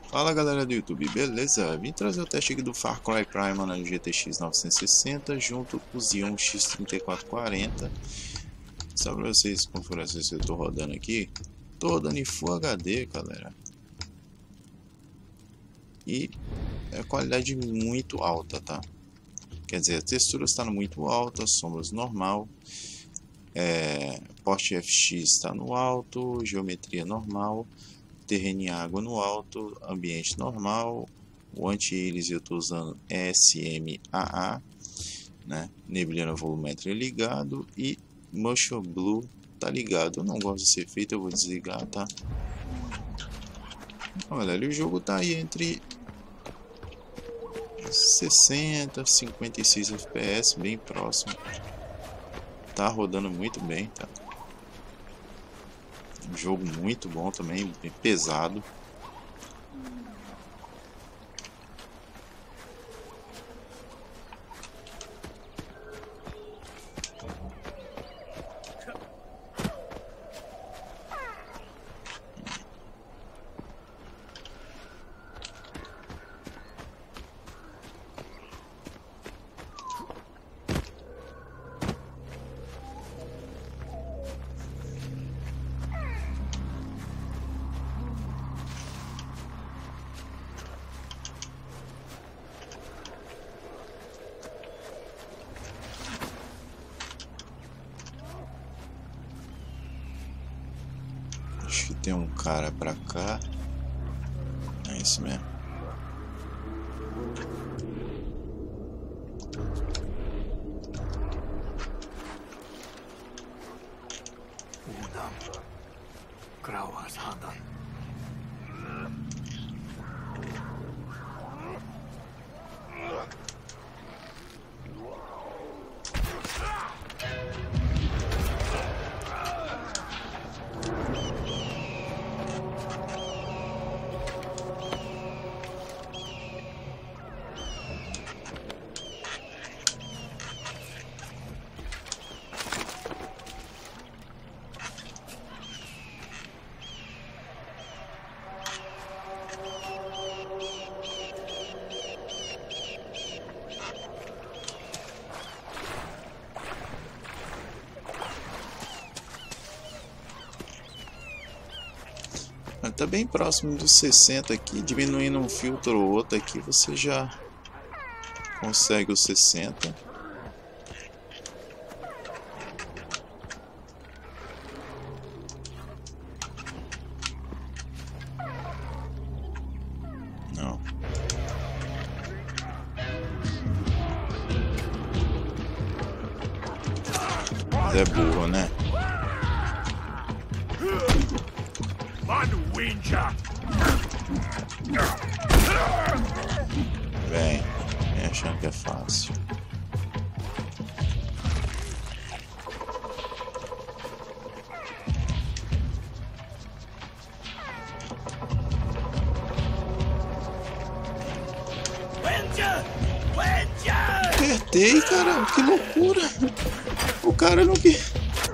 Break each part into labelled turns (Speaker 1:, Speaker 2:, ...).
Speaker 1: Fala galera do YouTube, beleza? Vim trazer o teste aqui do Far Cry Primal na GTX 960 junto com o Xeon X3440. Só pra vocês conferirem se eu tô rodando aqui. Tô rodando em Full HD, galera. E é qualidade muito alta, tá? Quer dizer, a textura está muito alta, sombras normal. Porte FX está no alto, geometria normal. Terreno e água no alto, ambiente normal. O anti-íris eu estou usando SMAA, né? Neblina volumétrica ligado e Motion Blue tá ligado. Eu não gosto desse efeito, eu vou desligar, tá? Olha, o jogo tá aí entre 60 e 56 FPS, bem próximo. Tá rodando muito bem, tá? Um jogo muito bom também, bem pesado. Acho que tem um cara pra cá. É isso mesmo.
Speaker 2: Udam. Grauas Handan.
Speaker 1: Tá bem próximo dos 60 aqui, diminuindo um filtro ou outro aqui, você já consegue os 60. Não. Mas é burro, né? Vem achando que é fácil. Apertei, cara, que loucura. O cara não quis.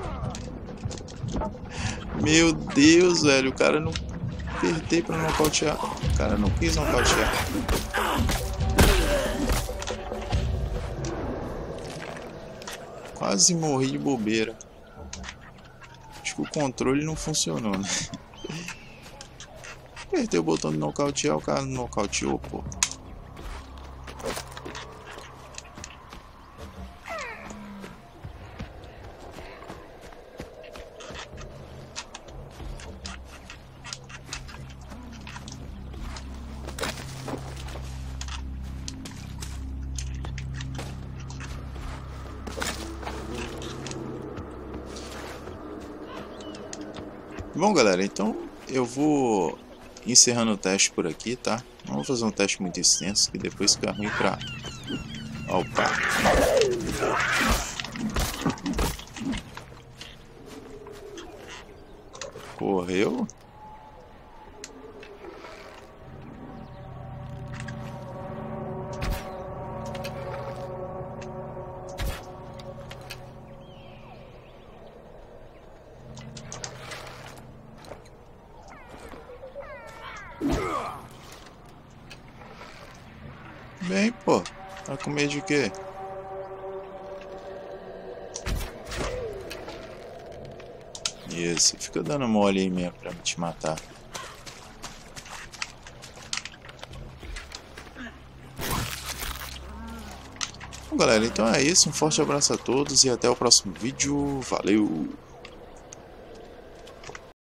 Speaker 1: Meu Deus, velho, o cara não. Apertei pra nocautear. O cara não quis nocautear. Quase morri de bobeira. Acho que o controle não funcionou, né? Apertei o botão de nocautear, o cara não nocauteou, pô. Bom, galera, então eu vou encerrando o teste por aqui, tá? Não vou fazer um teste muito extenso, que depois fica ruim pra... Opa! Correu? Bem, pô. Tá com medo de quê? Isso, fica dando mole aí mesmo pra me te matar. Bom, galera, então é isso. Um forte abraço a todos e até o próximo vídeo. Valeu!